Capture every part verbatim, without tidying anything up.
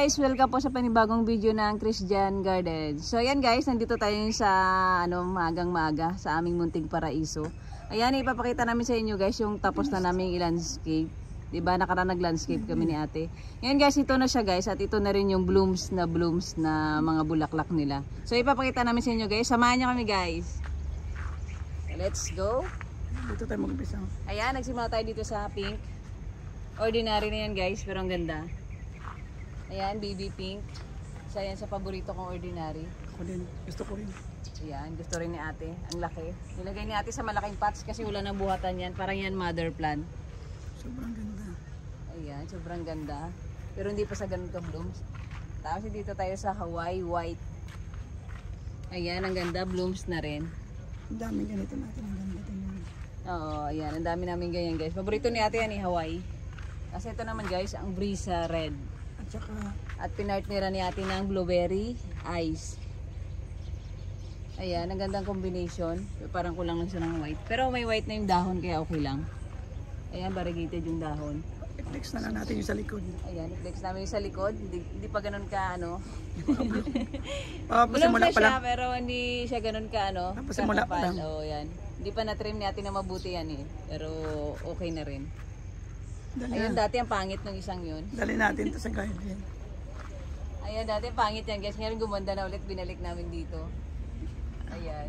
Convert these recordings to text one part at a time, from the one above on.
guys, welcome po sa panibagong video ng Christian Garden. So ayan guys, nandito tayo sa ano, magang maaga sa aming munting paraiso. Ayan, ipapakita namin sa inyo guys yung tapos na naming i-landscape. Diba, nakaraan nag-landscape kami ni ate. Ngayon guys, ito na siya guys at ito na rin yung blooms na blooms na mga bulaklak nila. So ipapakita namin sa inyo guys, samahan niyo kami guys. Let's go. Dito tayo mag-umpisa. Ayan, nagsimula tayo dito sa pink. Ordinary na yan guys, pero ang ganda. Ayan, baby pink. Isa yan sa paborito kong ordinary. Ako din, gusto ko rin. Ayan, gusto rin ni ate. Ang laki. Nilagay ni ate sa malaking pots kasi wala nang buhatan yan. Parang yan mother plant. Sobrang ganda. Ayan, sobrang ganda. Pero hindi pa sa ganun ka-blooms. Tapos dito tayo sa Hawaii white. Ayan, ang ganda. Blooms na rin. Ang daming ganito natin. Ang ganda tingnan. Oo, ayan. Ang dami namin ganyan guys. Paborito ni ate yan ni Hawaii. Kasi ito naman guys, ang Brisa red. At saka, at pinartnera ni ate ng blueberry ice. Ayan, ang gandang combination. Parang kulang lang siya ng white. Pero may white na yung dahon kaya okay lang. Ayan, variegated yung dahon. i-flex na lang natin yung sa likod. Ayan, i-flex namin yung sa likod. Hindi, hindi pa ganun ka ano. Papasimula Bulong pa siya lang. pero hindi siya ganun ka ano. Papasimula pa lang. Oo, yan. Hindi pa na-trim ni ate na mabuti yan eh. Pero okay na rin. Dali, Ayun, na. dati ang pangit ng isang yun. Dali natin ito sa garden. Ayan, dati ang pangit yan guys. Ngayon gumanda na ulit, binalik namin dito. Ayan.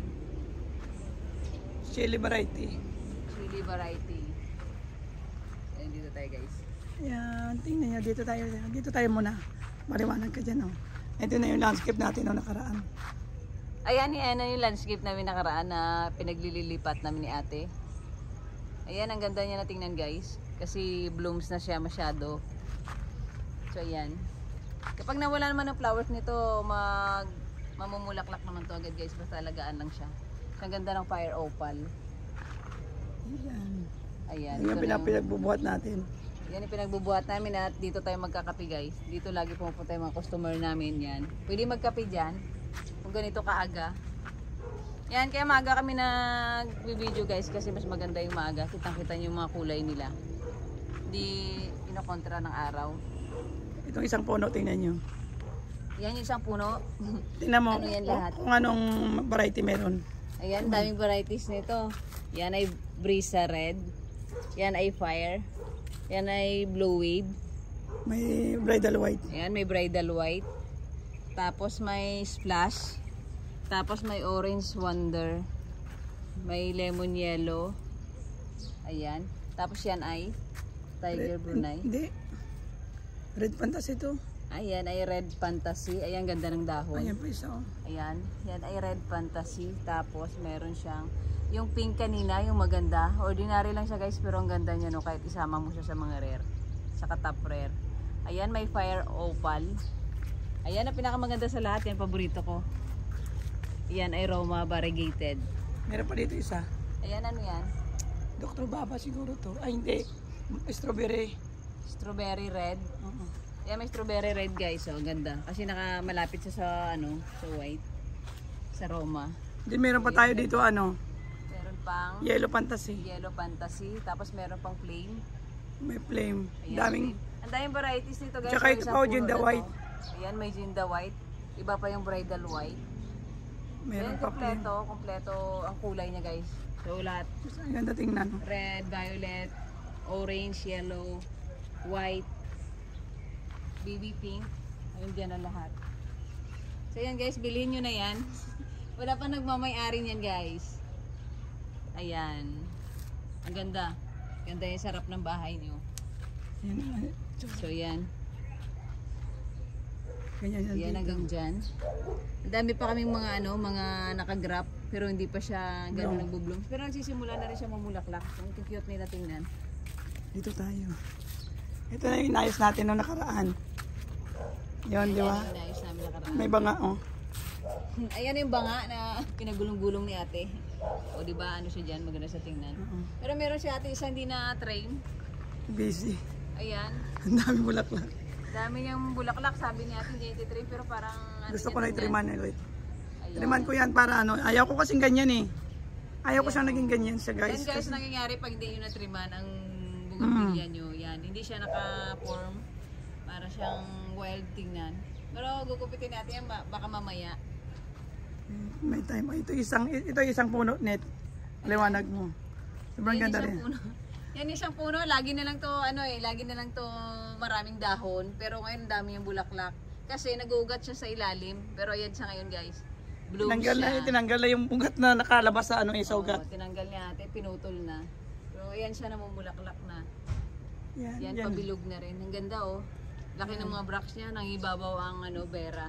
Chili variety. Chili variety. Ayan, dito tayo guys. Ayan, tingnan nyo. Dito tayo. Dito tayo muna. Mariwanag ka dyan. Oh. Ito na yung landscape natin o nakaraan. Ayan, yan yung landscape namin nakaraan na pinaglililipat namin ni ate. Ayan, ang ganda niya na tingnan guys. Kasi blooms na siya masyado. So ayan. Kapag nawala naman ng flowers nito, mag mamumulaklak naman to agad guys. Basta alagaan lang siya. So, ang ganda ng fire opal. Ayan. Ayan. Ayan yung pinagbubuhat natin. Yan yung pinagbubuhat namin at dito tayo magkakape guys. Dito lagi pumupunta yung mga customer namin yan. Pwede magkape dyan. Kung ganito kaaga. Yan, kaya maaga kami nag-video guys kasi mas maganda yung maaga. Kitang-kita nyo yung mga kulay nila. Hindi inokontra ng araw. Itong isang puno, tingnan nyo. Yan yung isang puno. Tingnan mo Ano yan lahat? kung anong variety meron. Ayan, daming varieties nito. Yan ay Brisa red. Yan ay fire. Yan ay blue wave. May bridal white. Ayan, may bridal white. Tapos may splash. Tapos may orange wonder. May lemon yellow. Ayan. Tapos yan ay Tiger Red, Brunei. Hindi. Red fantasy ito. Ayan ay red fantasy. Ayan, ganda ng dahon. Ayan pa isa. Oh. Ayan. Yan ay red fantasy. Tapos meron siyang yung pink kanina, yung maganda. Ordinary lang siya guys, pero ang ganda niya no, kahit isama mo siya sa mga rare. Saka top rare. Ayan, may fire opal. Ayan ang pinakamaganda sa lahat. Yan, paborito ko. Ayan ay Roma variegated. Meron pa dito isa. Ayan, ano yan? Doctor Baba siguro to. Ay hindi. Strawberry. Strawberry red. Uh-huh. Ayan, may strawberry red guys. Oh, ganda. Kasi nakamalapit siya sa ano, sa white. Sa Roma. Then meron pa tayo dito ano. Meron pang Yellow fantasy. yellow fantasy. Tapos meron pang flame. May flame. Ayan, Daming. ang daming varieties nito guys. Tsaka So, ito isang pa, puno Ginda na to. white. Ayan, may Ginda white. Iba pa yung bridal white. Meron Ayan, pa flame. kompleto. Kompleto ang kulay niya guys. So lahat. Ang ganda tingnan. Oh. Red, violet, orange, yellow, white, baby pink. Ayun dyan ang lahat. So yan guys, bilhin nyo na yan. Wala pa nagmamay-ari niyan guys. Ayan. Ang ganda. Ganda yung sarap ng bahay nyo. Yan. So yan. Ganyan yan Yan dito. hanggang dyan. Ang dami pa kaming mga ano, mga nakagrap. Pero hindi pa siya gano'n No. nagbo-blooms. Pero nagsisimula na rin siya mamulaklak. Ang cute nila tingnan. Dito tayo. Ito na yung inayos natin noong nakaraan. Yun, di ba? Ayan, inayos namin nakaraan. May banga, oh. Ayan yung banga na pinagulong-gulong ni ate. O di ba ano siya diyan, maganda sa tingnan. Oo. Pero meron si ate isang hindi na train. Busy. Ayan. Ang dami bulaklak. Dami niyang bulaklak, sabi ni ate hindi train pero parang ano Gusto ko niya na tingnan. itriman ulit. Ayan. Triman ko yan para ano. Ayaw ko kasing ganyan eh. Ayaw ko Ayan. siyang naging ganyan siya guys. Yan guys, Kasi, nangyayari pag hindi nyo na triman ang bougainvillea nyo. Yan, hindi siya naka-form. Para siyang wild tingnan. Pero gugupitin natin yan, ba- baka mamaya. May time. Ito isang ito isang puno net. Liwanag mo. Sobrang Yan ganda isang rin. puno. Yan isang puno, lagi na lang to ano eh, lagi na lang to maraming dahon, pero ngayon dami yung bulaklak kasi nagugat siya sa ilalim, pero ayan siya ngayon guys. Bloom Tinanggal siya. na, tinanggal na yung ugat na nakalabas sa ano isa ugat. Oo, tinanggal niya ate, pinutol na. Pero ayan siya namumulaklak na. Yan, Yan, yan. pabilog na rin. Ang ganda oh. Laki ng mga bracts niya, nang ibabaw ang ano, bera.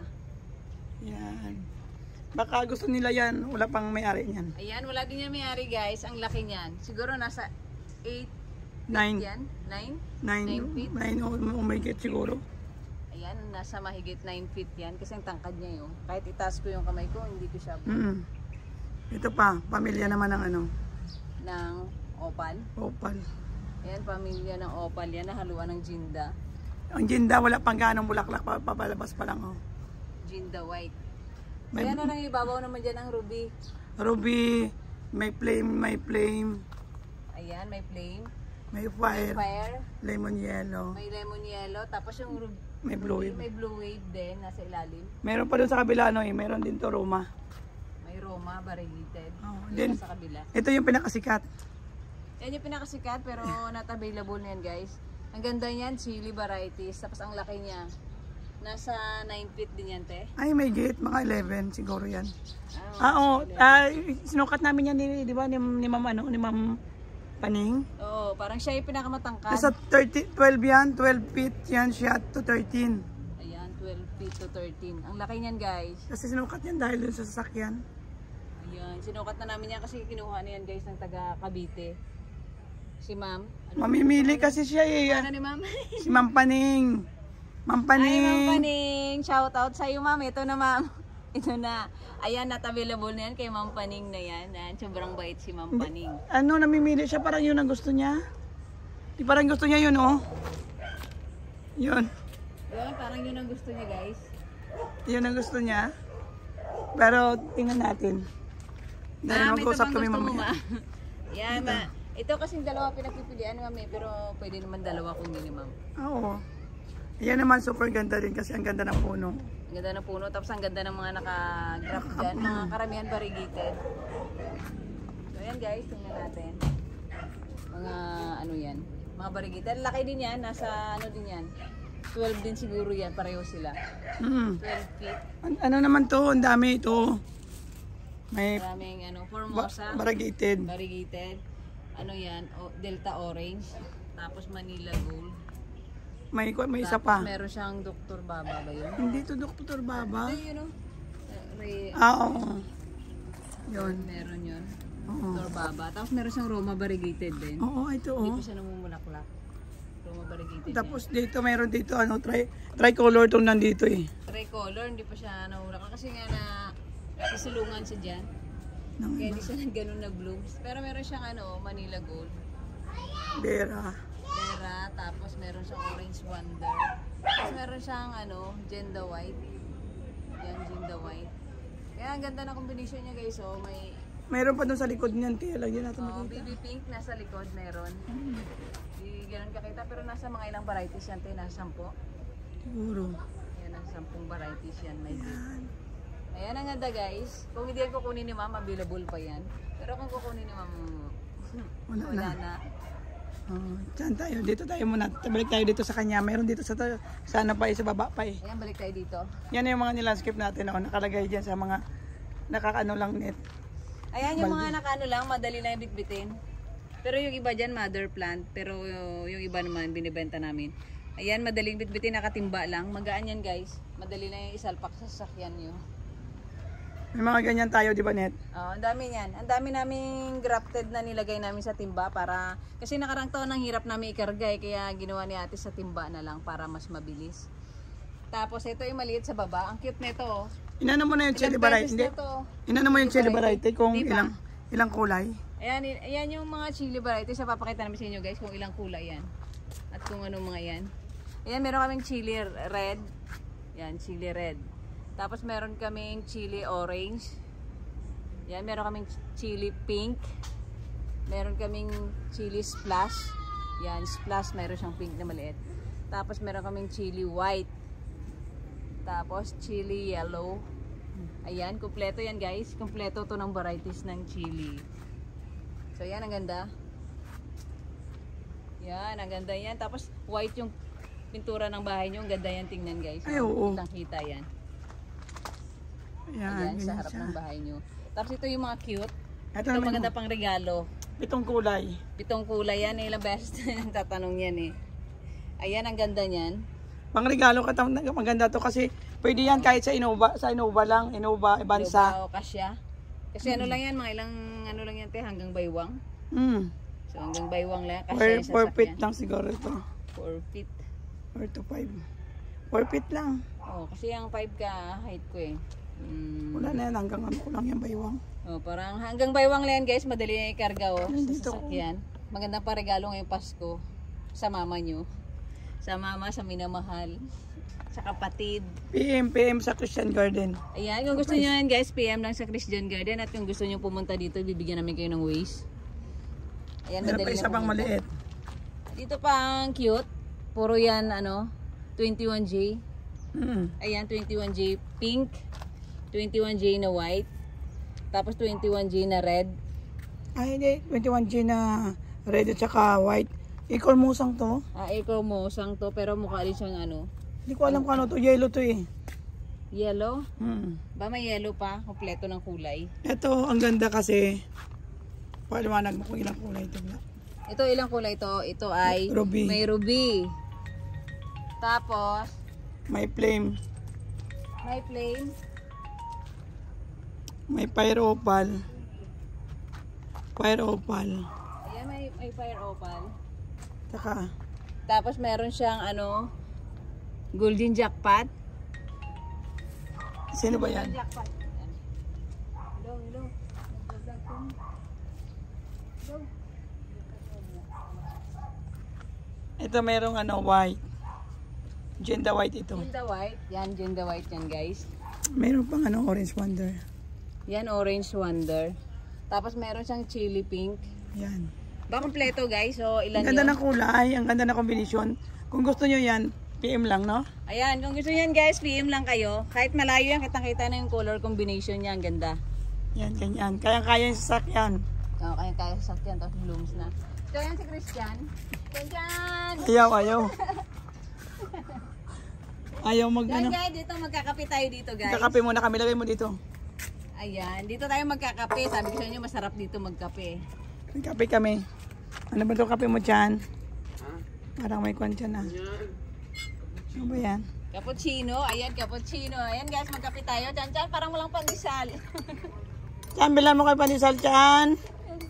Yan. Baka gusto nila yan, wala pang may-ari niyan. Ayan, wala din yan may-ari guys. Ang laki niyan. Siguro nasa eight Nine. yan? nine? Nine, Nine feet? nine oh, oh my God siguro. Ayan, nasa mahigit nine feet yan. Kasi ang tangkad niya yun. Kahit itaas ko yung kamay ko, hindi ko siya Mm. Ito pa, pamilya naman ng ano, ng opal. opal. Ayan, pamilya ng opal yan. Nahaluan ng ginda. Ang ginda, wala pang ganong bulaklak, pa- papalabas pa lang. Oh. Ginda white. May- Ayan na nang ibabaw naman dyan ang ruby. Ruby, may flame, may flame, Ayan, may flame. may May fire, fire. lemon yellow, May lemon yellow. Tapos yung ruby, may blue wave. may blue wave din. Nasa ilalim. Meron pa dun sa kabila, no, eh. Meron din to Roma. May Roma, variegated. Oh, Yun then, nasa kabila. ito yung pinakasikat. Yan yung pinakasikat pero not available na yan guys. Ang ganda niyan, chili varieties. Tapos ang laki niya. Nasa nine feet din yan te. Ay, may gate, mga eleven siguro yan. Ah, Ah, oo. Ah, sinukat namin yan, ni- di ba, ni, ni Ma'am, ano, ni Ma'am Paning. Oo, parang siya yung pinakamatangkad. Nasa thirty, twelve yan, twelve feet yan siya to thirteen. Ayan, twelve feet to thirteen. Ang laki niyan guys. Kasi sinukat yan dahil dun sa sasakyan. Ayan, sinukat na namin yan kasi kinuha niyan guys ng taga Cavite. Si ma'am. Ano? Mamimili kasi siya eh. Ano ni ma'am? Si Ma'am Paning. Ma'am Ay, Paning. ma'am Paning. Shout out sa iyo ma'am. Ito na ma'am. Ito na. Ayan, not available na yan kay Ma'am Paning na yan. Ayan, sobrang bait si Ma'am Paning. Ano, namimili siya, parang yun ang gusto niya. Di parang gusto niya yun, oh. Yun. Yun, parang yun ang gusto niya guys. Yun ang gusto niya. Pero tingnan natin. Dahil Ma'am, ito mag-usap bang kami gusto mo mamaya. ma? Yan, ma. Ito kasing dalawa pinagpipilian ma'am eh, pero pwede naman dalawa kung hindi ma'am. Oo. Yan naman super ganda rin kasi ang ganda ng puno. Ang ganda ng puno, tapos ang ganda ng mga naka-graft dyan, mga karamihan variegated. So yan guys, tingnan natin. Mga ano yan, mga variegated. Laki din yan, nasa ano din yan. twelve din siguro yan, pareho sila. Mm. twelve feet. An- ano naman to, ang dami ito. May Maraming ano, ba- Formosa, variegated. variegated. Ano yan, o, Delta Orange. Tapos Manila Gold. May, may isa Tapos pa. meron siyang Doctor Baba ba yun? Hindi to Doktor Baba. Hindi, yun o. Re- Ah, oo. Yun. meron yun. Oo. Doctor Baba. Tapos meron siyang Roma variegated din. Oo, ito Hindi oh. pa siya namumulaklak. Roma variegated Tapos dito mayroon dito ano, tri tricolor tong nandito eh. din. Tricolor, hindi pa siya namumulaklak. Kasi nga na sisulungan siya dyan. Ng Kaya hindi siya nang ganun na blooms. Pero meron siyang ano, Manila Gold. Bera. Pera, tapos meron siyang Orange Wonder. Tapos meron siyang ano, Genda White. Yan, Genda White. Kaya ang ganda ng combination niya guys. Oh, may Mayroon pa doon sa likod niyan, kaya lagyan natin oh, makita. baby pink nasa likod meron. Hindi ganun kakita pero nasa mga ilang varieties yan. Tayo nasa sampo. Siguro. Yan, nasa sampung varieties yan. May big. Yan. Ayan ang ganda guys. Kung hindi yan kukunin ni ma'am, available pa yan. Pero kung kukunin ni ma'am, Wala wala na. na. Oh, dyan tayo. Dito tayo muna. Balik tayo dito sa kanya. Mayroon dito sa sana pa eh, sa baba pa eh. Ayan, balik tayo dito. Yan yung mga nilandscape natin oh, nakalagay dyan sa mga nakakaano lang net. Ayan yung mga nakaano lang, madali lang bitbitin. Pero yung iba dyan, mother plant. Pero yung iba naman, binibenta namin. Ayan, madaling bitbitin, nakatimba lang. Magaan yan guys. Madali lang yung isalpak sa sasakyan nyo. May mga ganyan tayo, di ba net? Oh, ang dami niyan. Ang dami naming grafted na nilagay namin sa timba para kasi nakarang taon ang hirap namin ikarga eh, kaya ginawa ni ate sa timba na lang para mas mabilis. Tapos ito yung maliit sa baba. Ang cute nito oh. Inano mo na yung chili Ilang variety? beses Hindi. na to? Inano mo yung chili variety kung Di pa. ilang ilang kulay? Ayan, i- ayan yung mga chili varieties. Sa papakita namin sa inyo guys kung ilang kulay yan. At kung anong mga yan. Ayan, meron kaming chili red. Yan, chili red. Tapos meron kaming chili orange. Yan, meron kaming chili pink. Meron kaming chili splash. Yan, splash. Meron siyang pink na maliit. Tapos meron kaming chili white. Tapos chili yellow. Ayan, kumpleto yan guys. Kumpleto to ng varieties ng chili. So yan, ang ganda. Yan, ang ganda yan. Tapos white yung pintura ng bahay nyo. Ang ganda yan tingnan guys. Ay, oo. Kitang kita yan. Ayan, Ayan, sa ganyan harap siya. ng bahay nyo. Tapos ito yung mga cute. Ito Ito naman maganda pang regalo. pitong kulay. Pitong kulay yan. Ilang beses tatanong yan eh. Ayan, ang ganda niyan. Pang regalo ka, tam- maganda to kasi pwede yan kahit sa Innova, sa Innova lang, Innova, Ibansa. O kasya. Kasi ano lang yan, mga ilang ano lang yan te, hanggang baywang. Mm. So hanggang baywang lang. four Kasya yung four feet sasakyan. lang siguro ito. four feet. four to five. four feet lang. Oh, kasi yung five ka height ko eh. Mm. Wala na yan, hanggang ano ko lang yan baywang. Oh, parang hanggang baywang lang yan guys, madali na ikarga oh, Nandito sa sasakyan. Magandang pa regalo ngayong Pasko sa mama nyo. Sa mama, sa minamahal, sa kapatid. P M, P M sa Christian Garden. Ayan, kung gusto nyo yan guys, P M lang sa Christian Garden. At kung gusto nyo pumunta dito, bibigyan namin kayo ng Waze. Ayan, Meron pa madali isa na pang pumunta. maliit. Dito pa ang cute. Puro yan, ano, twenty-one J. Mm. Ayan, twenty-one J pink. twenty-one J na white. Tapos twenty-one J na red. Ay, hindi. twenty-one G na red at saka white. Ikol musang to. Ah, ikaw mo, sang to. Pero mukha rin siyang ano, Hindi ko alam kung ano to. Yellow to eh. yellow. Mm. Ba may yellow pa? Kompleto ng kulay. Ito, ang ganda kasi. Paliwanag mo kung ilang kulay ito. Ito, ilang kulay ito? Ito ay Ruby. may ruby. Tapos, May flame. may flame. May fire opal. Fire opal. Ayan, may, may fire opal. Saka, Tapos meron siyang ano, golden jackpot. sino ba yan? Golden jackpot. Ayan. Hello, hello. Nag-vlog ko. Hello. Ito merong ano, white. Genda white ito. Genda white. Yan, genda white yan guys. Meron pang ano, orange wonder. Yan, orange wonder. Tapos meron siyang chili pink. Yan. Ba, kompleto guys. So, ilan Ang ganda yun? ng kulay, ang ganda ng kombinasyon. Kung gusto nyo yan, P M lang, no? Ayan, kung gusto niyan guys, P M lang kayo. Kahit malayo yan, kitang-kita na yung color combination niya. Ang ganda. Yan, ganyan. Kaya-kaya yung sasakyan. Oh, kaya kaya sasakyan, tapos blooms na. So, yan si Christian. Christian! Ayaw, ayaw. Ayaw mag, Yan ano. guys, dito magkakape tayo dito guys. Kakape muna kami, lagay mo dito. Ayan, dito tayo magkakape. Sabi ko sa inyo, masarap dito magkape. May kape kami. Ano ba ito kape mo dyan? Parang may kwan dyan, ah. Ano ba yan? Cappuccino, ayan, cappuccino. Ayan guys, magkape tayo. Chan Chan, parang walang pandesal. Chan, bilan mo kay Panisal, Chan.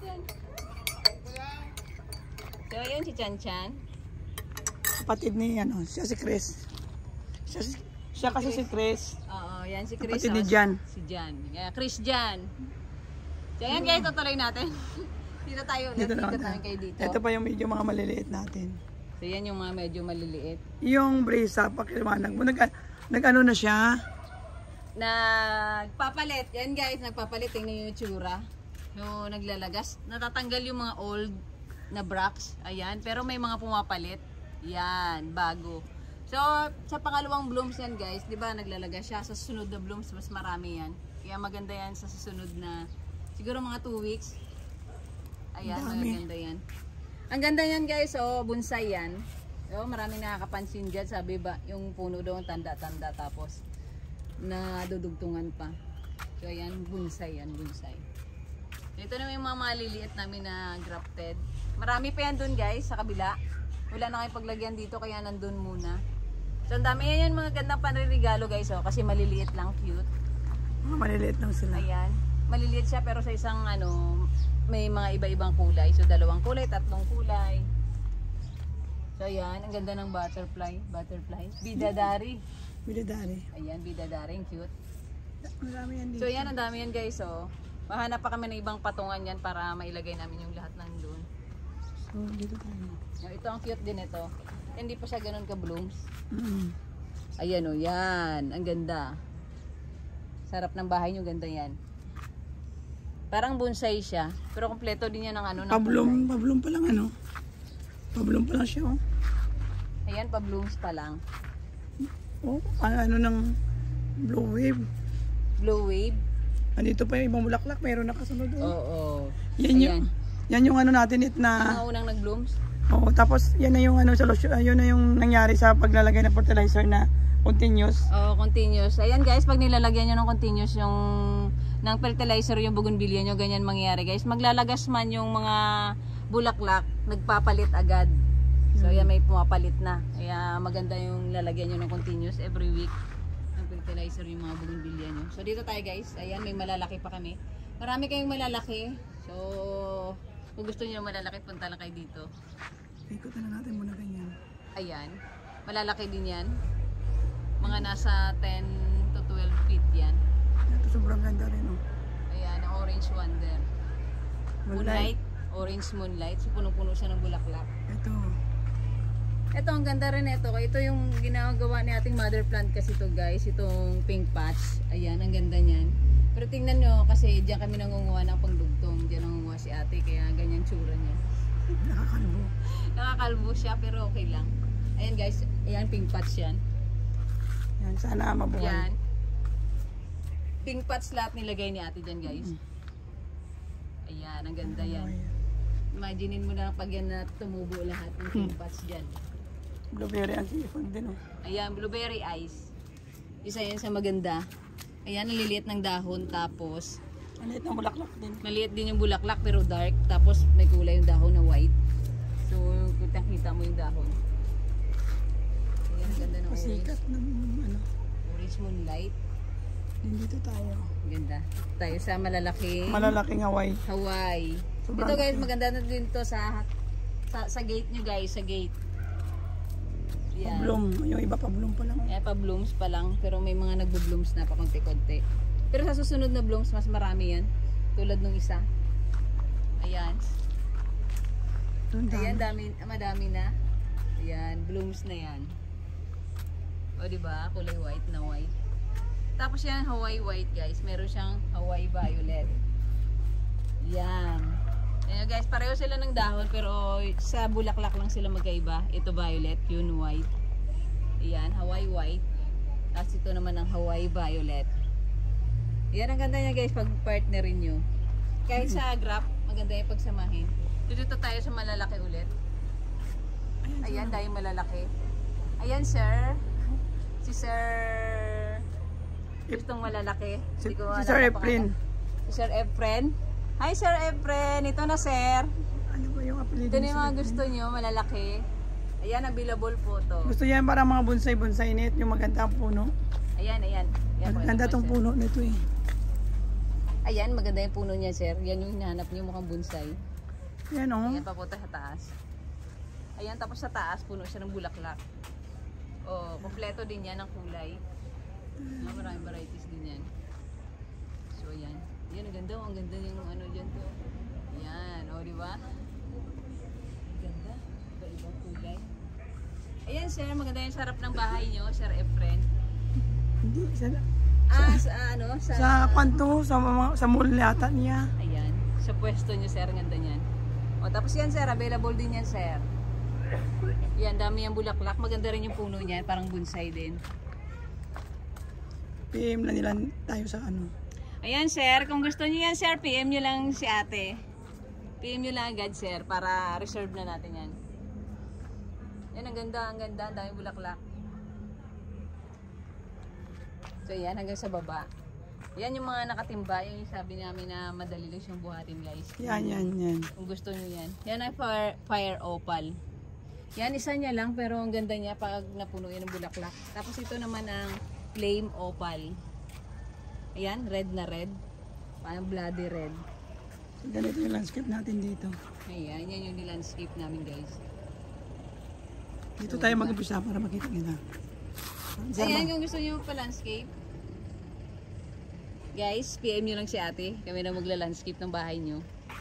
So, ayan si Chan Chan. Kapatid ni, ano, siya si Chris. Siya, si- siya kasi si Chris. Oo, yan si Chris. Kapatid ni oh, Jan. Si Jan. Yeah, Chris Jan. So, ayan guys, tutuloy natin. Dito tayo ulit. Dito Dito, na. tayo kayo dito. Ito pa yung medyo mga maliliit natin. So, yan yung mga medyo maliliit. Yung brisa, pakiliwanag mo. Nag, nag-ano na siya? Nagpapalit. Yan guys, nagpapalit. Tingnan yung itsura. Yung naglalagas. Natatanggal yung mga old na bracts. Ayan. Pero may mga pumapalit. Yan. Bago. So, sa pangalawang blooms yan guys, di ba naglalagas siya. Sa susunod na blooms, mas marami yan. Kaya maganda yan sa susunod na, siguro mga two weeks. Ayan, Dami. maganda yan. Ang ganda yan guys, so bonsai yan. So, maraming nakakapansin dyan. Sabi ba, yung puno doon, tanda-tanda. Tapos, nadudugtungan pa. So, ayan, bonsai yan, bonsai. Ito na yung mga maliliit namin na grafted. Marami pa yan doon guys, sa kabila. Wala na kayong paglagyan dito, kaya nandun muna. So, ang dami yan yung mga gandang panririgalo guys, oh, kasi maliliit lang, cute. Mga maliliit lang sila. Ayan. Maliliit siya pero sa isang ano, may mga iba-ibang kulay. So, dalawang kulay, tatlong kulay. So, ayan. Ang ganda ng butterfly. Butterfly. Bidadari. Bidadari. Ayan, bidadari. Ang cute. Marami yan dito. So, ayan. Ang dami yan guys. So, mahanap pa kami ng ibang patungan yan para mailagay namin yung lahat ng doon. So, dito tayo. So, ito ang cute din ito. Hindi pa siya ganun ka-blooms. Mm. Ayan o, yan. Ang ganda. Sarap ng bahay nyo, ganda yan. Parang bonsai siya. Pero kompleto din yan ng ano. ng Pablum, kulay. pablum pa lang ano. Pablum pa lang siya, oh. Ayan, pa-blooms pa lang. Oh, ano, ano ng blue wave. Blue wave. Andito pa yung ibang bulaklak, mayroon nakasunod. Oo. Oh. Oh, Yan yung, yan yung ano natin it na... Mga unang nag-blooms. Oo, tapos yan na yung ano, solution, yun na yung nangyari sa paglalagay ng fertilizer na continuous. Oo, continuous. Ayan guys, pag nilalagyan nyo ng continuous yung ng fertilizer yung bougainvillea nyo, ganyan mangyayari guys. Maglalagas man yung mga bulaklak, nagpapalit agad. So ayan, may pumapalit na. Kaya maganda yung lalagyan nyo ng continuous every week ng fertilizer yung mga bougainvillea nyo. So dito tayo guys, ayan may malalaki pa kami. Marami kayong malalaki. So kung gusto niyo malalaki, punta lang kayo dito. Ikutan na natin muna ganyan. Ayan, malalaki din yan. Mga nasa ten to twelve feet yan. Ito sobrang ganda rin oh. Ayan, ang orange wonder. Moonlight. Orange moonlight. So punong-puno siya ng bulaklak. Ito. Ito, ang ganda rin ito. Ito yung ginagawa ni ating mother plant kasi ito guys. Itong pink patch. Ayan, ang ganda niyan. Pero tingnan nyo, kasi diyan kami nangunguha ng pangdugtong. Diyan nangunguha si ate, kaya ganyan tsura niya. Nakakalbo. Nakakalbo siya, pero okay lang. Ayan guys, ayan pink patch yan. Yan, sana mabuhay. Yan. Pink patch lahat nilagay ni ate dyan guys. Ayan, ang ganda yan. Imaginein mo na pag yan na tumubo lahat ng pink patch dyan. Blueberry ang sipag din oh. Ayan, blueberry ice. Isa yan sa maganda. Ayan, naliliit ng dahon, tapos Maliit ng bulaklak din. maliit din yung bulaklak pero dark, tapos may kulay yung dahon na white. So, kitang-kita mo yung dahon. Ayan, ang ganda ng orange. Pasikat ng ano. Orange moonlight. Dito tayo. Ganda. Tayo sa malalaking Malalaking Hawaii. Hawaii. Sobrang Ito guys, laki. maganda na din to sa, sa sa gate nyo guys, sa gate. Yan. Bloom. Yung iba pa bloom pa lang. Eh, pa blooms pa lang, pero may mga nagbo-blooms na pa konti-konti. Pero sa susunod na blooms, mas marami yan. Tulad nung isa. Ayan. Doon Ayan, dami. dami, madami na. Ayan, blooms na yan. O, diba? Kulay white na white. Tapos yan, Hawaii white guys. Meron siyang Hawaii violet. Yan. Ayan guys, pareho sila ng dahon, pero sa bulaklak lang sila magkaiba. Ito violet, yun white. Ayan, Hawaii white. Tapos ito naman ang Hawaii violet. Yan, ang ganda niya guys pag partnerin nyo. Kahit sa graph, maganda yung pagsamahin. Dito tayo sa malalaki ulit. Ayan, dahil malalaki. Ayan sir. Si sir gustong malalaki. Si, Hindi ko si alam Sir ang Efren. pangalan. Si Sir Efren. Hi Sir Efren. Ito na sir. Ano ba yung apelido? Ito na ni yung mga Sir gusto nyo, malalaki. Ayan, available po to. Gusto yan para mga bonsai-bonsai net, yung maganda ang puno. Ayan, ayan. Ayan po, Maganda ito po, tong sir. puno nito eh. Ayan, maganda yung puno niya sir. Yan yung hinahanap niyo, mukhang bonsai. Yan oh. Ayan pa po tayo sa taas. Ayan, tapos sa taas, puno siya ng bulaklak. Oh, kompleto din yan ang kulay. Ah, maraming varieties din yan. So, ayan. Ayan, ang ganda. Ang ganda yung ano dyan to. Ayan, o, oh, di ba? Ang ganda. Iba-ibang kulay. Ayan, sir. Maganda yung sarap ng bahay nyo, Sir Efren. Hindi, sa, Ah, sa ano? Sa, sa kwanto, sa, mga- sa mall yata niya. Ayan. Sa pwesto nyo, sir. Ang ganda niyan. O, tapos yan, sir. Available din yan, sir. Yan, dami yung bulaklak. Maganda rin yung puno niyan. Parang bonsai din. P M na nila tayo sa ano. Ayan, sir. Kung gusto niyo yan, sir, P M nyo lang si ate. P M nyo lang agad, sir. Para reserve na natin yan. Yan, ang ganda. Ang ganda. Ang dami bulaklak. So, yan. Hanggang sa baba. Yan yung mga nakatimba. Yung sabi namin na madali lang siyang buhatin, guys. Yan, yan, yan. Kung gusto nyo yan. Yan ay fire, fire opal. Yan, isa niya lang. Pero ang ganda niya pag napuno yan ng bulaklak. Tapos ito naman ang flame opal. Ayan, red na red. Parang bloody red. So, ganito yung landscape natin dito. Ayan, yan yung nilandscape namin, guys. Dito tayo mag-umpisa para makita nila. Ayan, kung gusto nyo pa-landscape, guys, P M nyo lang si ate. Kami na magla-landscape ng bahay nyo.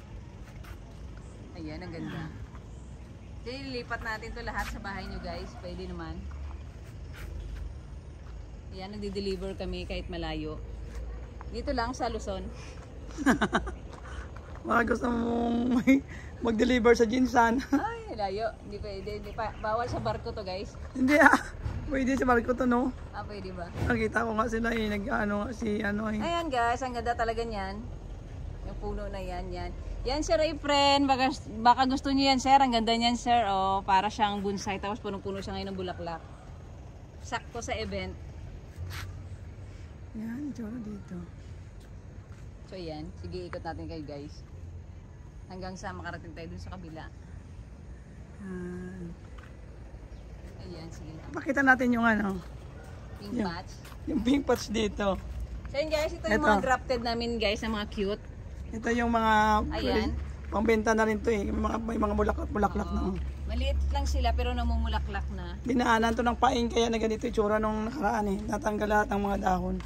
Ayan, ang ganda. Kaya lilipat natin to lahat sa bahay nyo, guys. Pwede naman. Ayan, nagdi-deliver kami kahit malayo. Dito lang sa Luzon. Mga gusto mong may mag-deliver sa Jinsan. Ay, Layo. Hindi pwede. Hindi pa. Bawal sa barko to guys. Hindi ah. Pwede sa barko to, no? Ah, pwede ba? Nakita ko nga sila eh. Nag-ano nga si ano eh. Ayan guys, ang ganda talaga niyan. Yung puno na yan, yan. Yan sir ay friend. Baka, baka gusto niyo yan sir. Ang ganda niyan sir. Oh, para siyang bonsai. Tapos punong-puno siya ngayon ng bulaklak. Sakto sa event. Yan, itsura dito. So yan, sige ikot natin kayo guys. Hanggang sa makarating tayo dun sa kabila. Yan. Ayan, sige lang. Pakita natin yung ano. Pink Yung- patch. Yung pink patch dito. So yun guys, ito yung Ito. mga grafted namin guys, na mga cute. Ito yung mga Ayan. pangbenta na rin to eh. Yung mga, may mga bulaklak-bulaklak na. Oo. Maliit lang sila pero namumulaklak na. Dinaanan to ng paing kaya na ganito itsura nung nakaraan eh. Natanggal lahat ng mga dahon.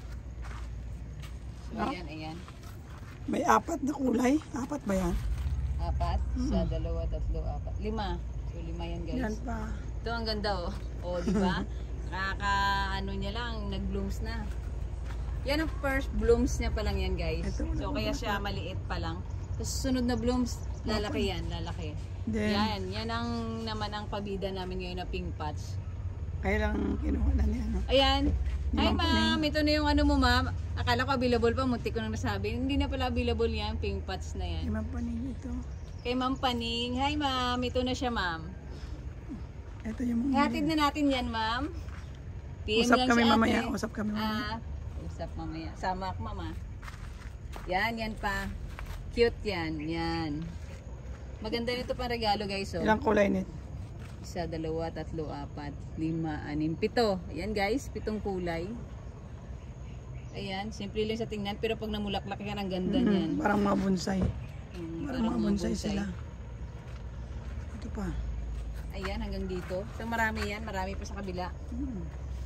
So Ah. ayan, ayan. May apat na kulay. Apat ba yan? Apat, isa, dalawa, tatlo, apat. Lima. So lima yan guys. Yan pa. Ito ang ganda oh. Oh, di ba? Kaka ano niya lang, nag-blooms na. Yan ang first blooms niya pa lang yan guys. Ito, So kaya siya maliit pa lang. Tapos sunod na blooms, lalaki yan, lalaki. Then, Yan, yan ang naman ang pabida namin ngayon na pink patch. kaya lang kinuha na niya. No? Ayan. Hi Limang ma'am, ito na yung ano mo ma'am. Akala ko available pa, muntik ko nang nasabi. Hindi na pala available yan, pink patch na yan. Limang panig ito. Kay Ma'am Paning. Hi ma'am, ito na siya ma'am. Ito yung mga... Hatid na natin yan ma'am. P M Usap lang kami si ate. mamaya. Usap kami mamaya. Ah, usap mamaya. Sama ako mama. Yan, yan pa. Cute yan, yan. Maganda nito pang regalo guys. Oh. Ilang kulay nito? Isa, dalawa, tatlo, apat, lima, anim, pito. Ayan guys, pitong kulay. Ayan, simple lang sa tingnan. Pero pag namulaklak yan, ang ganda Mm, niyan. parang mga bonsai. Mm, Parang mga bonsai sila. Ito pa. Ayan, hanggang dito. So marami yan, marami pa sa kabila. Mm.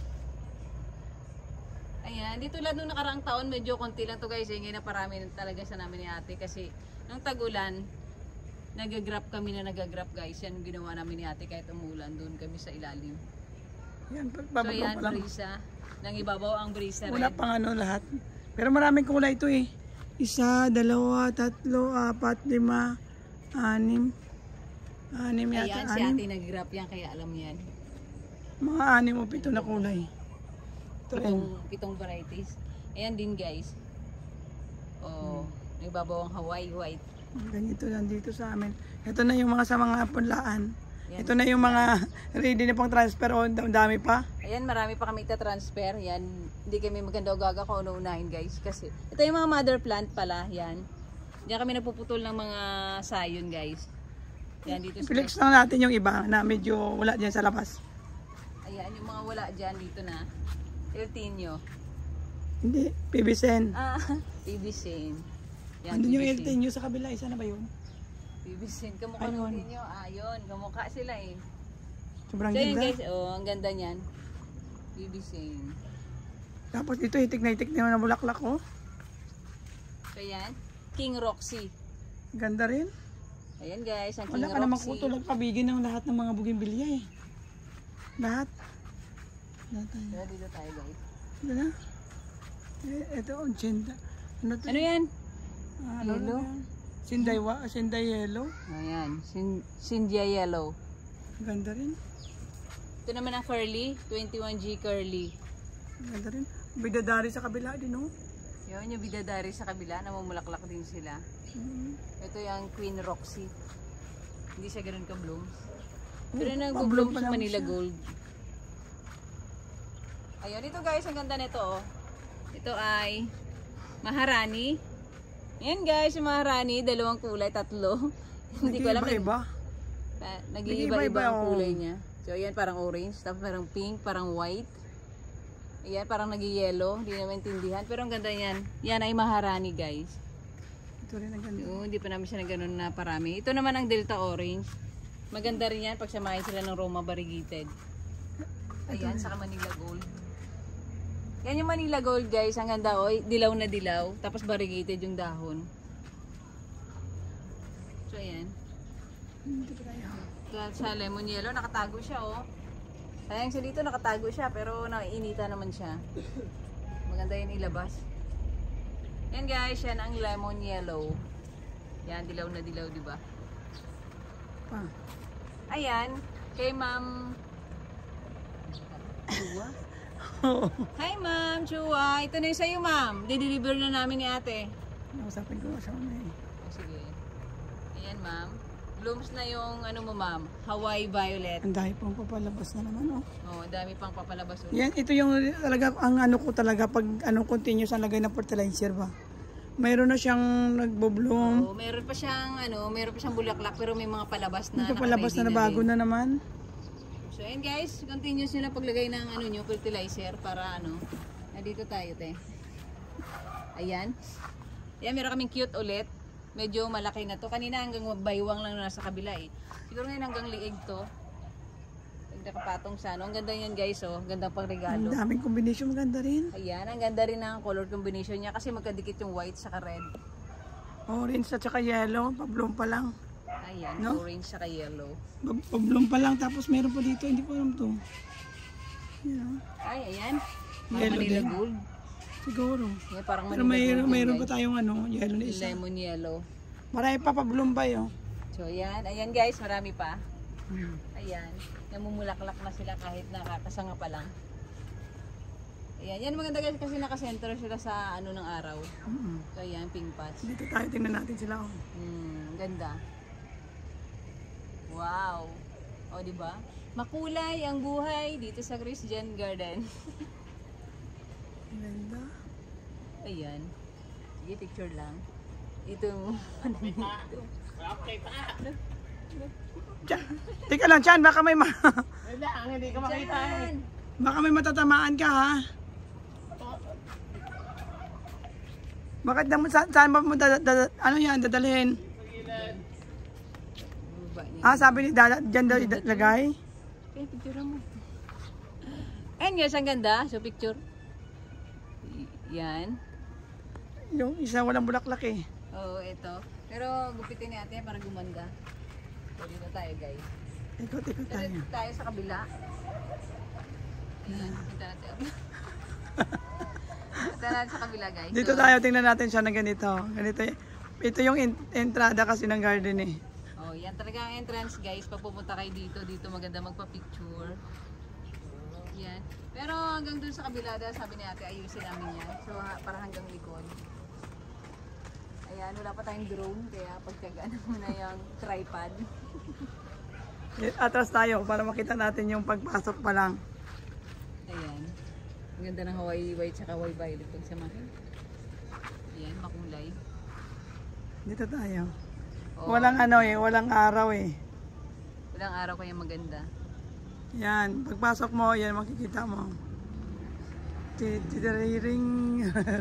Ayan, dito lang nung nakaraang taon, medyo konti lang to guys. Eh, ngayon na parami na talaga sa namin ni ate. Kasi nung tagulan, nagagrap kami na nagagrap guys. Yan yung ginawa namin ni ate kahit umulan. Doon kami sa ilalim. Yan, So bababa yan, pa lang. brisa. Nang ibabaw ang brisa Wala rin. pang ano lahat. Pero maraming kulay ito eh. Isa, dalawa, tatlo, apat, lima, anim. Anim yata. Ayan, si anim. ate nag-grap yan, kaya alam yan. Mga anim o pito na kulay. Ito rin. Pitong, pitong varieties. Ayan din guys. Oh, nagbabaw ang Hawaii white. Ganito lang dito sa amin. Ito na yung mga sa mga punlaan. Yan. Ito na yung mga ready na pang transfer o ang dami pa. Ayan, marami pa kami ita-transfer. Yan, hindi kami maganda o gaga kung ano-unahin guys. Kasi, ito yung mga mother plant pala. Yan. Diyan kami nagpuputol ng mga sayon guys. Yan, dito sa... Flex lang natin yung iba na medyo wala dyan sa labas. Ayan, yung mga wala dyan dito na. Eltinio. Hindi, P B C N. Ah, P B C. Yan, Andun yung P B C. Eltenyo sa kabila. Isa na ba yun? P B C. Kamukha Ayun. ng Eltinio. Ah, yun. Kamukha sila eh. Sobrang So yun ganda. guys, oh, ang ganda niyan. P B C. Tapos dito hitik na hitik na yung bulaklak oh. So yan, King Roxy. Ganda rin. Ayan guys, ang King Wala ka namang Roxy. kutulog kabigin ng lahat ng mga bugimbilya eh. Lahat. Lahat tayo. So, dito tayo guys. Ito na. Eh, ito, oh, Sinda. Ano to? Ano yan? Ah, ano Yellow? na yan? Sinday, wa, Sinday yellow. Ayan, Sin Cindia Yellow. Ganda rin. Ito naman ang curly, twenty-one G curly. Ganda rin. Bidadari sa kabila din oh. Yun yung bidadari sa kabila, namumulaklak din sila. Mm. Ito yung Queen Roxy. Hindi siya ganun ka-blooms. Oh, Pero pa-bloom nag-bloom pa sa lang Manila siya. Gold. Ayun, ito guys, ang ganda nito oh. Ito ay Maharani. Yan guys, yung Maharani, dalawang kulay, tatlo. Hindi ko alam. Nag-iiba-iba. Pa- Nag-iiba-iba, Nag-iiba-iba ang oh. kulay niya. So ayan, parang orange, tapos parang pink, parang white. Ayan, parang nag-yellow, hindi naman intindihan. Pero ang ganda yan. Yan ay Maharani guys. Ito rin ang ganda. Oo, hindi pa namin siya na ganun na parami. Ito naman ang Delta Orange. Maganda rin yan pag samahin sila ng Roma Variegated. Ayan, saka Manila Gold. Yan yung Manila Gold guys, ang ganda oy, dilaw na dilaw, tapos variegated yung dahon. So ayan. Kaya sa lemon yellow, nakatago siya oh. Sayang siya dito, nakatago siya, pero naiinita naman siya. Maganda yan ilabas. Yan guys, yan ang lemon yellow. Yan, dilaw na dilaw, di ba? Pa. Ayan, kay Ma'am Chua. Hi Ma'am Chua, ito na yung sa'yo Ma'am. Dideliver na namin ni ate. Nausapin ko siya na eh. Oh, sige. Ayan Ma'am. Blooms na yung ano mo Ma'am, Hawaii Violet. Ang dahil pang papalabas na naman oh. Oh, ang dami pang papalabas ulit. Yan, ito yung talaga ang ano ko talaga pag anong continuous ang lagay ng fertilizer ba. Mayroon na siyang nagbo-bloom. Oh, meron pa siyang ano, meron pa siyang bulaklak pero may mga palabas na. Ito palabas na, na bago din. na naman. So ayan guys, continuous nyo na paglagay ng ano nyo, fertilizer para ano. Nandito tayo te. Ayan. Ayan, meron kaming cute ulit. Medyo malaki na to. Kanina hanggang baywang lang na nasa kabila eh. Siguro ngayon hanggang liig to. Nakapatong sa ano. Ang ganda yan guys oh. Gandang pang regalo. Ang daming combination, maganda rin. Ayan, ang ganda rin ng color combination niya kasi magkadikit yung white saka red. Orange at saka yellow, pa-bloom pa lang. Ayan, No? orange saka yellow. Pa-bloom pa lang, tapos meron pa dito, hindi ko alam to. Yan. Ay, ayan. Parang Yellow Manila din. gold. Siguro. Yan, parang Pero Manila mayroon, gold. mayroon yan, pa tayong ano, yellow na guys. isa. Lemon yellow. Marami pa pa-bloom pa yun. So, ayan. Ayan guys, marami pa. Hmm. Ayan. Namumulaklak na sila kahit nakakasanga pa lang. Ayan. Yan maganda guys kasi nakasentro sila sa ano ng araw. Mm-hmm. So, ayan, pink pots. Dito tayo, tingnan natin sila. Oh. Hmm, ganda. Wow. O, di ba? Makulay ang buhay dito sa Christian Garden. Ganda. Ayan. Sige, picture lang. Ito yung ano dito. Tiyan, teka lang, Chan, baka may ma Wala, hindi ka makita eh. Diyan. baka may matatamaan ka ha. Bakit naman sa, saan ba mo dada, dada, ano yan, dadalhin? Baba niya. Ah, sabi ni Dada, dyan daw ilagay? Okay, picture mo. Ayan guys, ang ganda. So, picture. Y- Yan. Yung isa walang bulaklak eh. Oo, ito. Pero gupitin natin para gumanda. So, dito tayo guys. Ikot, ikot tayo. Dito tayo sa kabila. Ayan, punta natin. Punta natin sa kabila guys. Dito So, tayo, tingnan natin siya na ganito. Ganito. Ito yung in- entrada kasi ng garden eh. oh, yan talaga ang entrance guys. Pag pupunta kayo dito, dito maganda magpa-picture. Yan. Pero hanggang dun sa kabila, dahil sabi ni ate, ayusin namin yan. So, ha- para hanggang likod. Ayan, wala pa tayong drone, kaya pagtyagaan muna yung tripod. Atras tayo para makita natin yung pagpasok pa lang. Ayan. Ang ganda ng Hawaii white at Hawaii violet pag samahin. Ayan, makulay. Dito tayo. Oh, Walang ano eh, walang araw eh. Walang araw kaya maganda. Yan, pagpasok mo, yan makikita mo. Titiriring.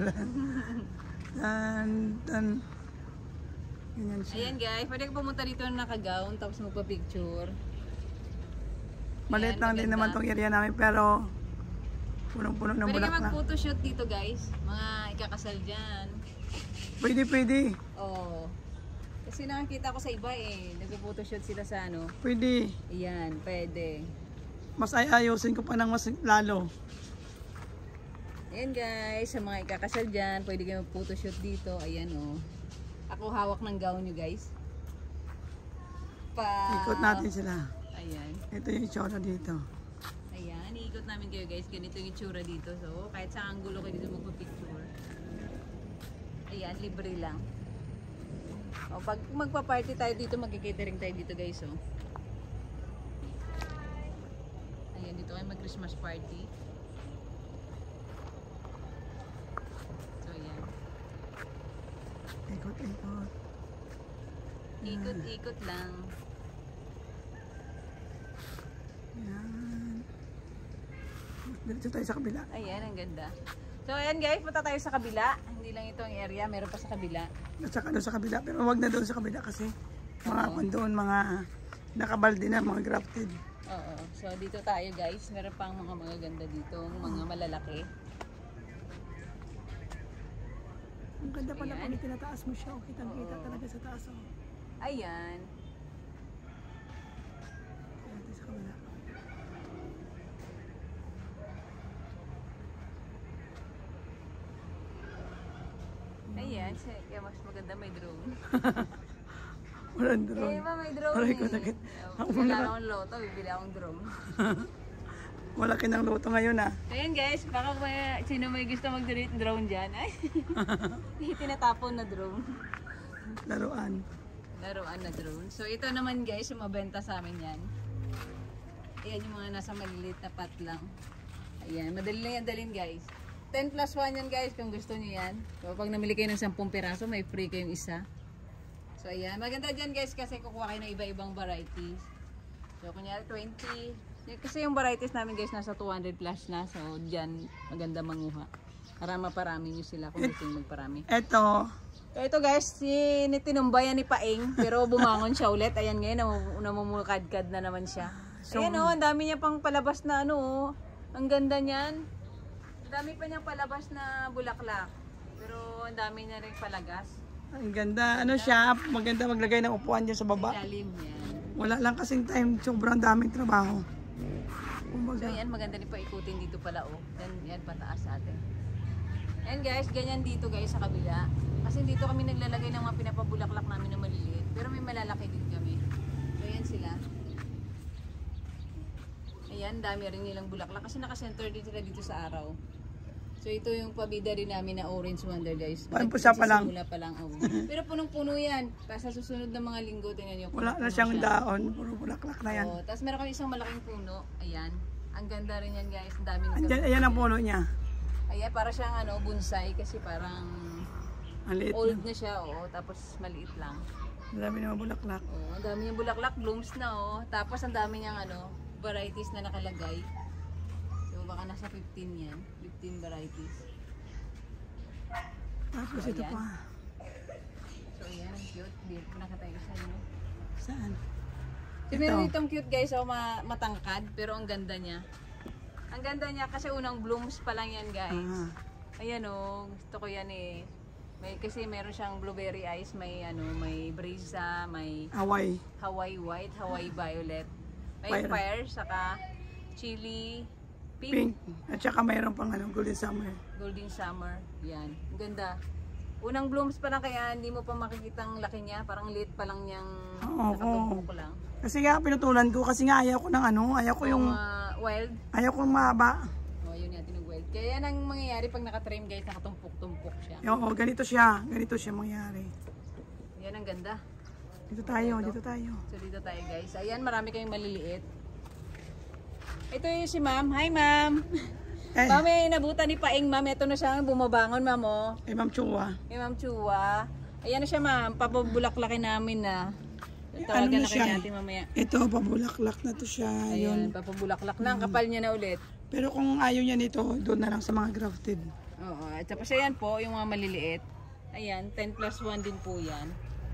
Tan, tan. Ganyan siya. Ayan guys, pwede ka pumunta dito na naka-gown tapos magpa-picture. Maliit Ayan, lang din maganda. naman tong area namin pero punong-puno ng Pwede ka bulaklak. mag-photoshoot dito guys. Mga ikakasal dyan. Pwede, pwede. Oo. Kasi nakakita ko sa iba eh. Nag-photoshoot sila sa ano. Pwede. Ayan, pwede. Mas ay ayusin ko pa ng mas lalo. Ayan guys, sa mga ikakasal dyan, pwede kayo mag-photoshoot dito. Ayan oh. Ako hawak ng gown nyo guys. Pa... Ikot natin sila. Ayan. Ito yung itsura dito. Ayan, iikot namin kayo guys. Ganito yung itsura dito. So, kahit sa angulo kayo dito magpa-picture. Ayan, libre lang. O, pag magpa-party tayo dito, mag-catering tayo dito guys. Oh. Ayan, dito kayo mag-Christmas party. So, ayan. Ikot, ikot. Ikot-ikot lang. Yan. Dito tayo sa kabila. Ayan, ang ganda. So, ayan guys, punta tayo sa kabila. Hindi lang ito ang area, meron pa sa kabila. At saka doon sa kabila. Pero wag na doon sa kabila kasi mga Oo. kung doon, mga nakabaldi na, mga grafted. Oo. So, dito tayo guys. Meron pang mga magaganda dito, mga malalaki. Ang ganda pala Ayan. kung itinataas mo siya. Kitang-kita Oo. talaga sa taas. Oh. Ayan. Ayan, tayo sa kabila. Ayan. Kaya mas maganda may drone. Walang Eh, drone. iba may drone Aray eh. ko, sakit. Ako Kailangan na- akong loto, bibili akong drone. Wala kinang luto ngayon ah. Ayan guys, baka may, sino may gusto mag-donate drone dyan? Ay, tinatapon na drone. Laruan. Laruan na drone. So ito naman guys, yung mabenta sa amin yan. Ayan yung mga nasa maliliit na pot lang. Ayan, madali lang yan dalhin guys. ten plus one yan guys kung gusto niyo yan. So pag namili kayo ng sampung piraso, may free kayong isa. So ayan, maganda dyan guys kasi kukuha kayo ng iba-ibang varieties. So kunyari twenty. Kasi yung varieties namin guys nasa two hundred plus na. So dyan maganda manguha. Para maparami nyo sila kung gusto nyo magparami. Eto. So ito guys, si tinumbayan ni Paing pero bumangon siya ulit. Ayan ngayon, nam- namumukadkad na naman siya. So, Ayan o, oh, ang dami niya pang palabas na ano oh. Ang ganda niyan. Ang dami pa niyang palabas na bulaklak. Pero ang dami niya rin palagas. ang ganda. Ano siya, maganda maglagay ng upuan dyan sa baba. Ilalim yan. Wala lang kasing time, sobrang daming trabaho. So Kumbaga, yan, maganda rin pa ikutin dito pala oh. Yan, yan pataas sa atin. Yan guys, ganyan dito guys sa kabila. Kasi dito kami naglalagay ng mga pinapabulaklak namin na maliliit. Pero may malalaki din kami. So yan sila. Ayan, dami rin nilang bulaklak. Kasi naka-center din sila dito sa araw. So ito yung pabida rin namin na orange wonder guys. Parang pusa pa lang. Nagsisimula pa lang. Oh. Pero punong-puno yan. Sa susunod na mga linggo, tingnan nyo. wala na punong-puno siyang siya. daon, puro bulaklak na yan. Oh, tapos meron kami isang malaking puno. Ayan. Ang ganda rin yan guys. Ang daming Andyan, ayan ang puno niya. Ayan, para siyang ano, bonsai kasi parang Ang liit old na. na siya, oh, tapos maliit lang. Ang dami naman bulaklak. Oh, ang dami niyang bulaklak, blooms na oh. Tapos ang dami niyang ano, varieties na nakalagay. So baka nasa fifteen yan, fifteen varieties. Tapos So, ito ayan. pa. So ayan, ang cute. Di nakatayo sa inyo. Saan? So meron itong cute guys, oh, ma matangkad, pero ang ganda niya. Ang ganda niya kasi unang blooms pa lang yan guys. Ah, Ayan oh, gusto ko yan eh. May, kasi meron siyang blueberry eyes, may ano, may brisa, may Hawaii. Hawaii white, Hawaii violet. May Fire. fire, saka chili, Pink. pink, At saka mayroon pang ano, golden summer. golden summer. Yan, ang ganda. Unang blooms pa lang kaya hindi mo pa makikita ang laki niya, parang liit pa lang niyang Oo, nakatumpok lang. Kasi nga pinutulan ko kasi nga ayaw ko ng ano, ayaw ko yung Yung uh, wild, ayaw ko mahaba. oh yun natin yung wild. Kaya yan ang mangyayari pag nakatrim guys, nakatumpok-tumpok siya. Oo, ganito siya, ganito siya mangyari. Yan ang ganda. Dito tayo, dito tayo. So dito tayo guys. Ayan, marami kayong maliliit. Ito yung si ma'am. Hi ma'am. Eh, Ma'am, may nabutan ni Paing ma'am. Ito na siya bumabangon ma'am oh. eh Ma'am Chua. Kay Ma'am Chua. Ayan na siya ma'am. Papabulaklakin namin na. Eh, Tawagan ano na na kayo siya? natin mamaya. Ito, pabulaklak na to siya. Ayan, Yun. papabulaklak na. Ang kapal niya na ulit. Pero kung ayaw niya nito, doon na lang sa mga grafted. Oo. At tapos ayan po, yung mga maliliit. Ayan, ten plus one din po yan.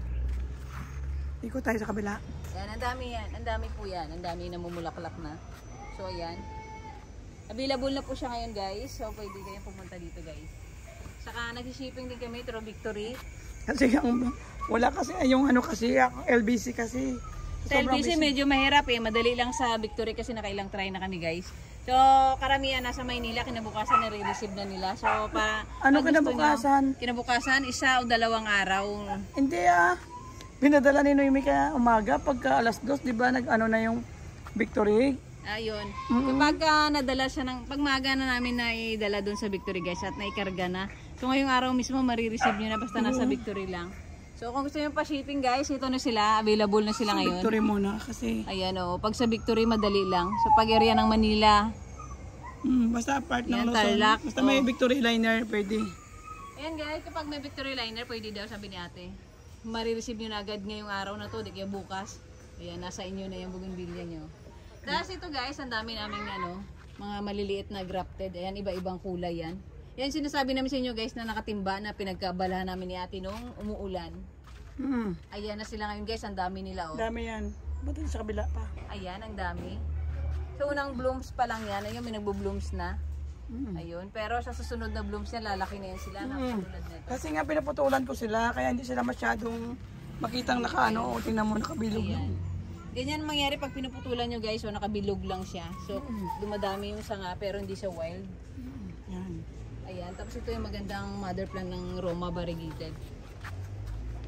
Ikot tayo sa kabila. Ayan, ang dami yan. Ang dami po yan. Ang dami na mumulaklak na. So ayan. Available na po siya ngayon guys. So pwede kayong pumunta dito guys. Saka nag-shipping din kami through Victory. Kasi ang wala kasi yung ano kasi ang L B C kasi. Sa L sobrang B C busy. medyo mahirap eh. Madali lang sa Victory kasi nakailang try na kami guys. So karamihan nasa Maynila, kinabukasan na-receive na nila. So pa Ano pag gusto kinabukasan? nyo- kinabukasan, isa o dalawang araw. Hindi ah. Pinadala ni Noemi ka umaga pagka alas dos, di ba nag ano na yung Victory? Ayun. Mm-mm. Kapag ah, nadala siya ng pagmaga na namin na idala doon sa Victory guys at naikarga na. So ngayong araw mismo marireceive nyo na basta nasa Victory lang. So kung gusto nyo pa shipping guys, ito na sila. Available na sila ngayon. Victory muna kasi Ayan o. Pag sa Victory madali lang. So pag area ng Manila. mm, basta part ng Yan, Luzon. Tarlac, Basta may oh. Victory liner pwede. Ayan guys, kapag may Victory liner, pwede daw sabi ni ate. Marireceive nyo na agad ngayong araw na to, di kaya bukas. Ayan, nasa inyo na yung bougainvillea nyo. Tapos ito guys, ang dami naming ano, mga maliliit na grafted. Ayan, iba-ibang kulay yan. Yan sinasabi namin sa inyo guys na nakatimba na pinagkabalahan namin ni ate nung umuulan. Mm, Ayan na sila ngayon guys, ang dami nila oh. dami yan. Ba't sa kabila pa? Ayan, ang dami. So unang blooms pa lang yan, ayun may nagbo-blooms na. Mm. Ayun, pero sa susunod na blooms yan, lalaki na yan sila. Mm. Nakatulad nito. Kasi nga pinaputulan ko sila kaya hindi sila masyadong makitang nakaano o tingnan mo nakabilog Ayan. lang. Ganyan mangyari pag pinuputulan nyo guys, so nakabilog lang siya. So dumadami yung sanga pero hindi siya wild. Yan. Ayan, tapos ito yung magandang mother plant ng Roma variegated.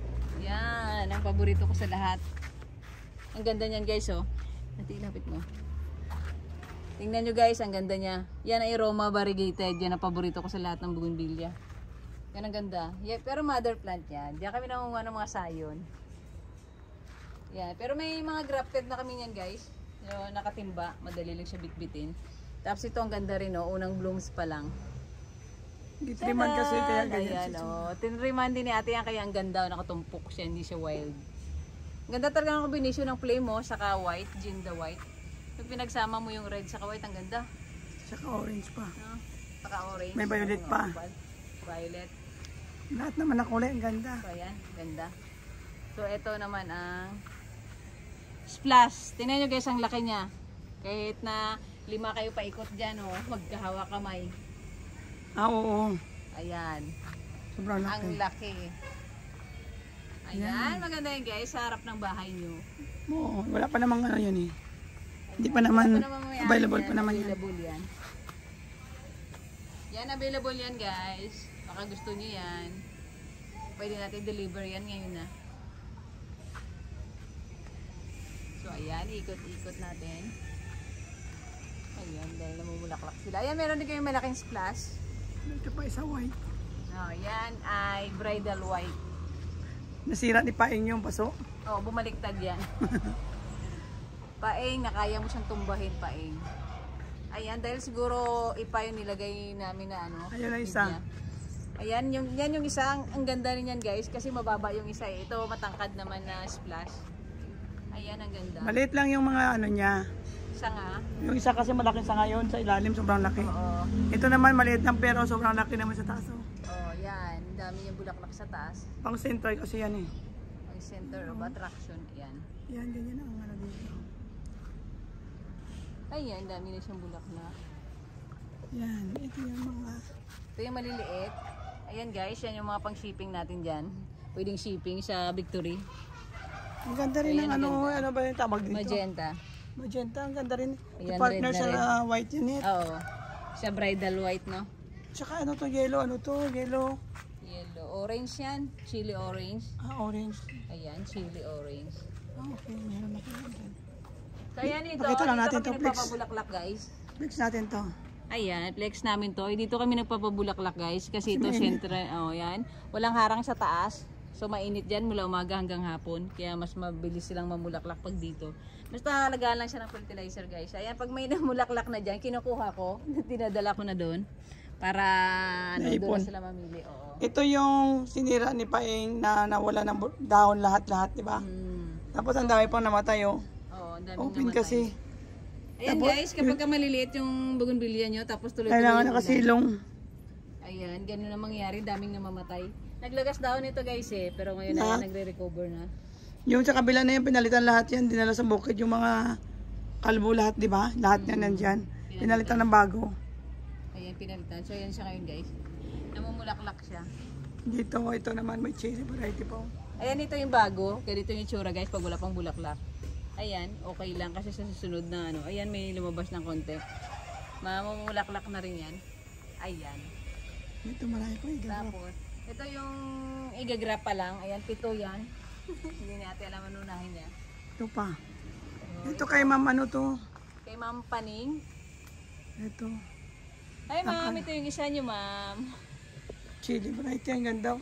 Yan, ang paborito ko sa lahat. Ang ganda niyan guys, oh. Natilapit mo. Tingnan nyo guys, ang ganda niya. Yan ay Roma variegated. Yan ang paborito ko sa lahat ng bougainvillea. Yan ang ganda. Yeah, pero mother plant yan. Diyan kami nangunguha ng mga sayon. Yan. Pero may mga grafted na kami yan guys. Yung nakatimba. Madali lang siya bitbitin. Tapos ito ang ganda rin, oh. Unang blooms pa lang. Gitriman kasi kaya ganyan. Ayan, oh. Tinriman din ni ate yan kaya ang ganda. Nakatumpok siya, hindi siya wild. Ganda talaga ang combination ng flame mo saka white, gin the white. Yung pinagsama mo yung red saka white, ang ganda. Saka orange pa. No? Saka orange. May violet pa. Violet. Lahat naman na kulay, ang ganda. So ayan, ganda. So ito naman ang splash. Tingnan nyo guys ang laki niya. Kahit na lima kayo paikot dyan, oh, magkahawa kamay. Ah, oo. Ayan. Sobrang laki. Ang laki. Ayan, maganda yun guys, sa harap ng bahay nyo. Oo, wala pa namang ano yun eh. Hindi pa naman, available pa naman yan. Available yan. Yan, available yan guys. Baka gusto nyo yan. Pwede natin deliver yan ngayon na. So ayan, ikot-ikot natin. Ayan, dahil namumulaklak sila. Ayan, meron din kayong malaking splash. Ito pa isa white. Oh, yan ay bridal white. Nasira ni Paing yung paso. Oh, bumaliktad yan. Paing, nakaya mo siyang tumbahin, Paing. Ayan, dahil siguro ipa yung nilagay namin na ano. Ayun na isa. Niya. Ayan, yung, yan yung isa. Ang, ang ganda rin yan guys, kasi mababa yung isa eh. Ito matangkad naman na splash. Ayan, ang ganda. Maliit lang yung mga ano niya. Sanga. Yung isa kasi malaking sanga yun, sa ilalim sobrang laki. Oo. Ito naman maliit lang pero sobrang laki naman sa taas. Oh. Oh, yan. Ang dami yung bulaklak sa taas. Pang center kasi yan eh. Ang center of attraction. Ayan. Yan, ganyan ang ano dito. Ayan, dami na siyang bulaklak. Yan, ito yung mga... Ito yung maliliit. Ayan guys, yan yung mga pang shipping natin dyan. Pwedeng shipping sa Victory. Ang ganda rin Ayan, ng ano, ganda. ano ba yung tawag dito? Magenta. Magenta, ang ganda rin. Ayan, Partner red na sa red. uh, white yun eh. Oo. Sa bridal white, no? Tsaka ano to, yellow, ano to, yellow. Yellow. Orange yan. Chili orange. Ah, orange. Ayan, chili orange. Ah, okay, meron ako yan. So ayan ito. Pakita lang natin dito to, kami Flex. nagpapabulaklak guys. Flex natin to. Ayan, flex namin to. Dito kami nagpapabulaklak guys. Kasi ito, mainit. sentro. Oh, yan. Walang harang sa taas. So mainit dyan mula umaga hanggang hapon. Kaya mas mabilis silang mamulaklak pag dito. Basta halagaan lang siya ng fertilizer guys. Ayan, pag may namulaklak na dyan, kinukuha ko. Dinadala ko na doon. Para ano, doon na sila mamili. Oo. Ito yung sinira ni Paing na nawala ng bu- dahon lahat-lahat, di ba? Hmm. Tapos ang dami pang namatay, oh. Oo, ang daming Open namatay. kasi. Ayan Tapos, guys, kapag ka maliliit yung bougainvillea nyo, tapos tuloy-tuloy Kailangan yung ulan. nakasilong. Ayan, ganun na mangyari, daming namamatay. Naglagas daw nito guys eh, pero ngayon Na? na nagre-recover na. Yung sa kabila na yan, pinalitan lahat yan. Dinala sa bukid yung mga kalbo lahat, di ba? Lahat yan nandyan. Pinalitan ng bago. Ayan, pinalitan. So ayan siya ngayon guys. Namumulaklak siya. Dito, ito naman may cherry variety pa. Ayan, ito yung bago. Ganito yung tsura guys pag wala pang bulaklak. Ayan, okay lang kasi sa susunod na ano. Ayan, may lumabas ng konti. Mamumulaklak na rin yan. Ayan. Dito marami pa igagrap. Tapos, ito yung igagrap pa lang. Ayan, pito yan. Hindi natin alam ano unahin niya. Ito pa. Ito kay ma'am ano to? Kay Ma'am Paning. Ito. Ay ma'am, ito yung isa nyo ma'am. Chili variety, ang ganda.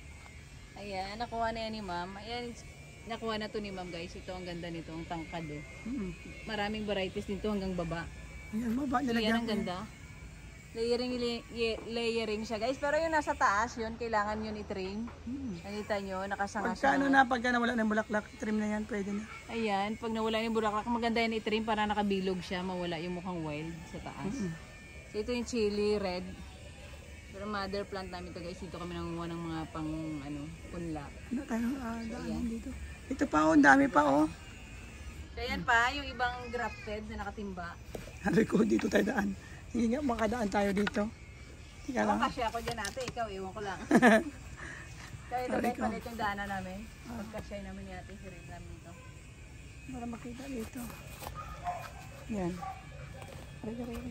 Ayan, nakuha na yan ni ma'am. Ayan, nakuha na to ni ma'am guys. Ito ang ganda nito, ang tangkad oh. Mm-hmm. Maraming varieties dito hanggang baba. Ayan, maba So, yan nilagyan ang ko. ganda. Layering, li- layering siya guys. Pero yung nasa taas, yun, kailangan yun i-trim. Mm. Nakita nyo, Pagka ano nakasanga-sanga. na, pagka nawala ng bulaklak, trim na yan, pwede na. Ayan, pag nawala yung bulaklak, maganda yan i-trim para nakabilog siya, mawala yung mukhang wild sa taas. Mm-hmm. So, ito yung chili red. Pero mother plant namin to guys. Dito kami nangunguha ng mga pang ano, punla. Ano tayo, ah, daan ayan. dito. Ito pa, oh, ang dami pa, oh. So ayan pa, yung ibang grafted na nakatimba. Sabi ko, dito tayo daan. Sige nga, makadaan tayo dito. Tika Ako lang. kasi ako dyan ate, ikaw ewan ko lang. Kaya ito guys, palit yung daanan namin. Pagkasya namin ni ate, sirin namin ito. Para makita dito. Yan. Pare-pare.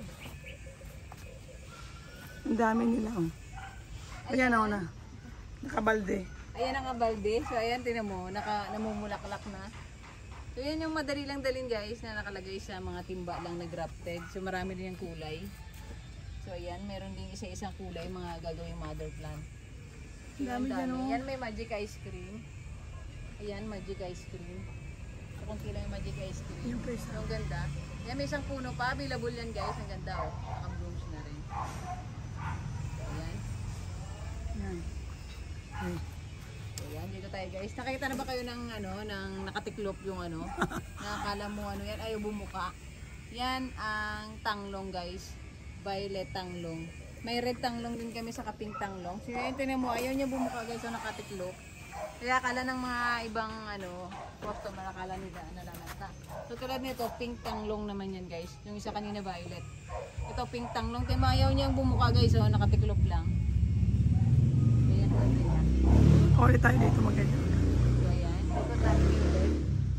Ang dami nila, oh. Ayan ako na. Nakabalde. Ayan ang abalde. So ayan, tinan mo, naka, namumulaklak na. So yan yung madali lang dalhin guys na nakalagay sa mga timba lang na grafted. So marami din yung kulay. So ayan, meron din isa-isang kulay mga gagawing mother plant. Ang dami dyan oh. Yan may magic ice cream. Ayan, magic ice cream. So kung kailan yung magic ice cream. Yung place. Ang ganda. Yan may isang puno pa. Available yan guys. Ang ganda oh. Ang blooms na rin. Ayan. Yan. Ay. Ayan, dito tayo guys. Nakita na ba kayo ng ano, ng nakatiklop yung ano? Nakakala mo ano yan, ayaw bumuka. Yan ang tanglong guys. Violet tanglong. May red tanglong din kami sa kaping tanglong. So yun, tinan mo, ayaw niya bumuka guys, so nakatiklop. Kaya akala ng mga ibang ano, customer, akala nila nalalata. So tulad nito, pink tanglong naman yan guys. Yung isa kanina violet. Ito pink tanglong. Tinan mo, ayaw niyang bumuka guys, so nakatiklop lang. Ayan, ganda niya. Ulit tayo dito maganda. So ayan, dito tayo ulit.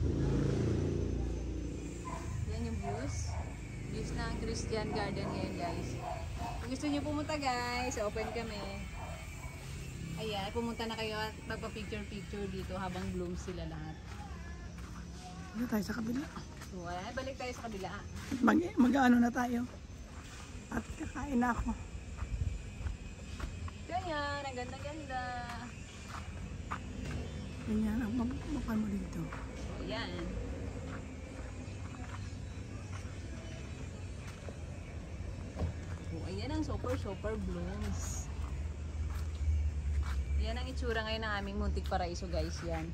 Yan yung views. Views ng Christian Garden ngayon guys. Kung gusto nyo pumunta guys, open kami. Ayan, pumunta na kayo at magpa-picture-picture dito habang blooms sila lahat. Dito tayo sa kabila. So ayan, balik tayo sa kabila. Mag, mag-ano na tayo. At kakain na ako. Ganyan, ang ganda-ganda. Ganyan, ang mapapal mo dito. So ayan. So ayan ang super super blooms. Yan ang itsura ngayon ng aming muntik paraiso guys, yan.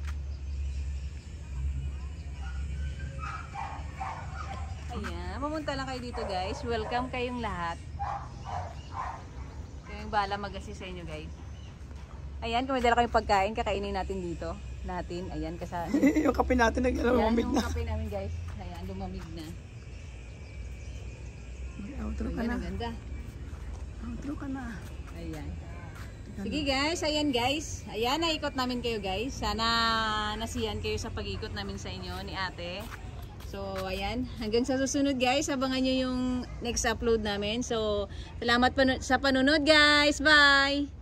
Ayan, pumunta lang kayo dito guys. Welcome kayong lahat. Kayong bala mag-assist sa inyo guys. Ayan, kung may dala kayong pagkain, kakainin natin dito. Natin, ayan, kasama. Yung kape natin nag-lumamig Ayan, na. yung kape namin guys. Ayan, lumamig na. Outro ka Ayan, na. ang ganda. Outro ka na. Ayan. Sige guys, ayan guys. Ayan, naikot namin kayo guys. Sana nasiyan kayo sa pag-ikot namin sa inyo ni ate. So, ayan. Hanggang sa susunod guys, abangan nyo yung next upload namin. So, salamat panu- sa panunod guys. Bye!